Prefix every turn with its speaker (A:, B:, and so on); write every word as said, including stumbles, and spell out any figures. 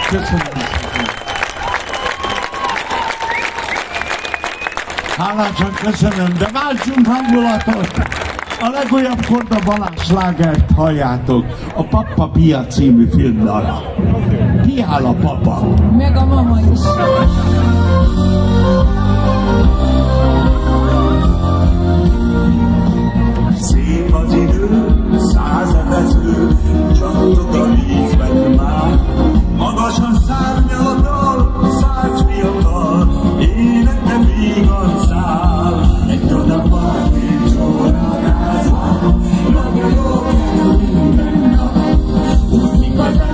A: Köszönöm szépen. Hálásan köszönöm, de váltsunk hangulatot! A legújabb Korda Balázs slágert halljátok a Pappa Pia című filmdalra. Piál a papa.
B: Meg a mama is.
C: Szép az idő, százevező, csattog a vízben már. Magasan szárnyaltal, száz fiatal, énekre vígan száll. Egy oda parti csónakázva, napja jó kell minden nap. Úszik az